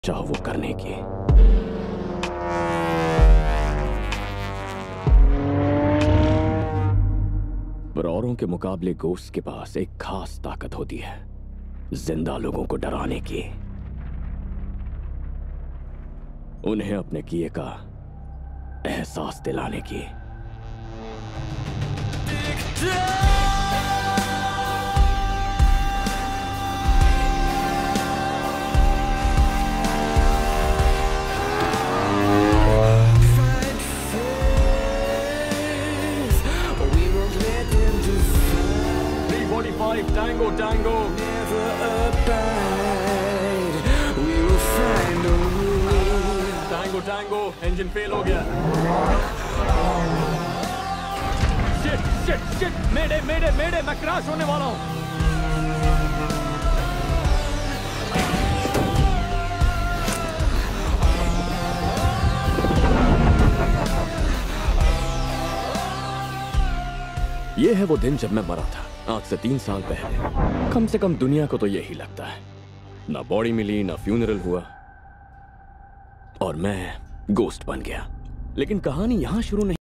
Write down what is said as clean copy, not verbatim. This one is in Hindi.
चाहो वो करने की। पर औरों के मुकाबले गोश्त के पास एक खास ताकत होती है, जिंदा लोगों को डराने की, उन्हें अपने किए का एहसास दिलाने की। Tango, tango. Never abide. We will find a way. Tango, tango. Engine fail हो गया. Shit, shit, shit. Mayday, mayday, mayday. मैं crash होने वाला हूँ. ये है वो दिन जब मैं मरा था, आज से 3 साल पहले। कम से कम दुनिया को तो यही लगता है। ना बॉडी मिली, ना फ्यूनरल हुआ, और मैं गोस्ट बन गया। लेकिन कहानी यहां शुरू नहीं